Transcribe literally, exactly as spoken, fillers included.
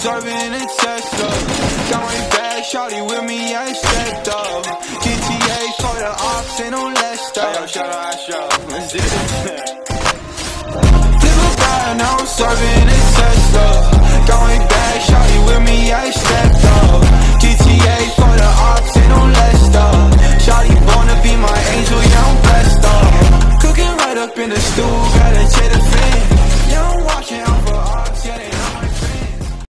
swerving in Tesla. Got my bag, shawty with me, I stepped up. G T A for the ops, ain't no less stuff. Hey, yo, shout out, I show. Let's do this. Flip a bag, now I'm swerving in Tesla. Got my bag, shawty with me, I stepped up. G T A for the ops, ain't no less stuff. Shawty born to be my angel, yeah, I'm blessed up. Cooking right up in the studio.